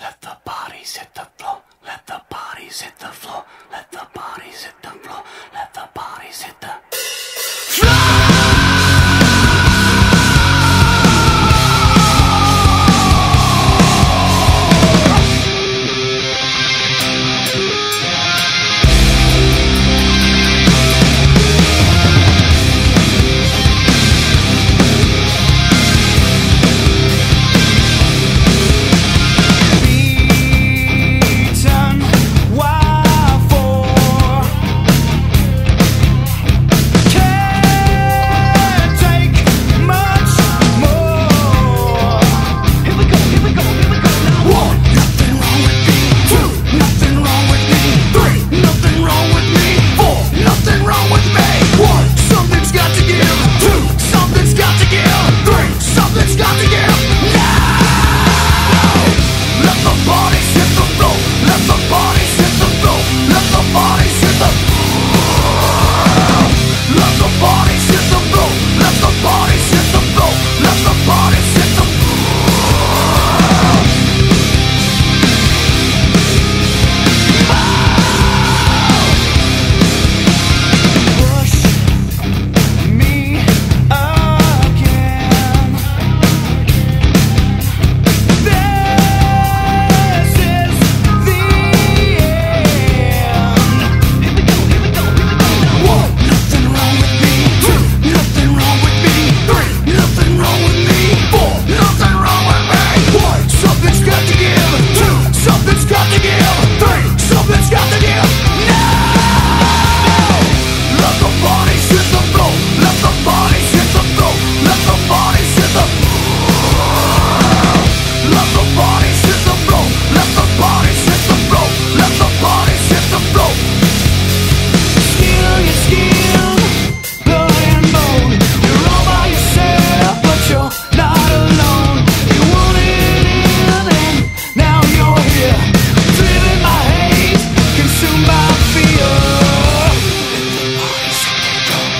Let the bodies hit the floor. Let the bodies hit the floor. Let the bodies hit the floor. Let the bodies hit the floor.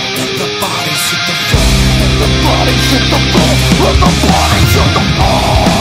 Let the bodies hit the floor.